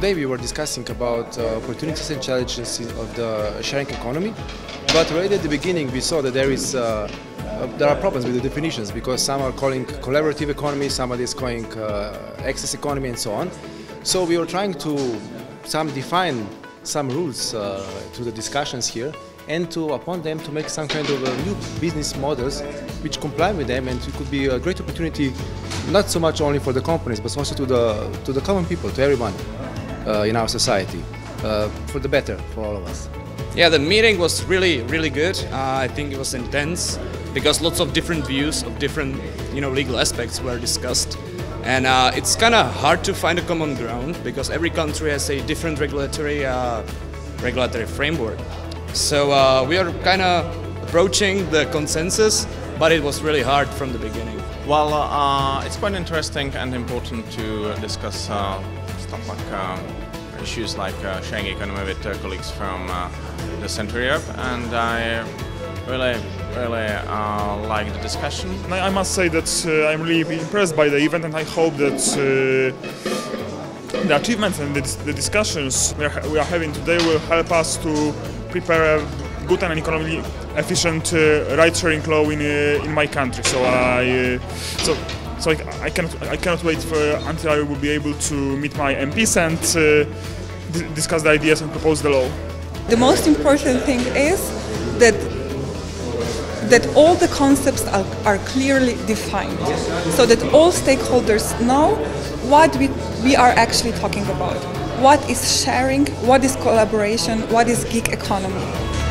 today we were discussing about opportunities and challenges of the sharing economy, but right at the beginning we saw that there are problems with the definitions, because some are calling collaborative economy, somebody is calling access economy and so on. So we were trying to define some rules through the discussions here, and upon them to make some kind of new business models which comply with them, and it could be a great opportunity not so much only for the companies but also to the common people, to everyone in our society, for the better for all of us. Yeah, the meeting was really good. I think it was intense because lots of different views of different legal aspects were discussed, and it's kind of hard to find a common ground because every country has a different regulatory framework. So we are kind of approaching the consensus, but it was really hard from the beginning. Well, it's quite interesting and important to discuss stuff like issues like sharing economy with colleagues from the Central Europe, and I really like the discussion. I must say that I'm really impressed by the event, and I hope that the achievements and the discussions we are having today will help us to prepare a good and economically efficient ride-sharing law in my country. So I cannot wait until I will be able to meet my MPs and discuss the ideas and propose the law. The most important thing is that all the concepts are clearly defined, so that all stakeholders know what we are actually talking about. What is sharing, what is collaboration, what is gig economy.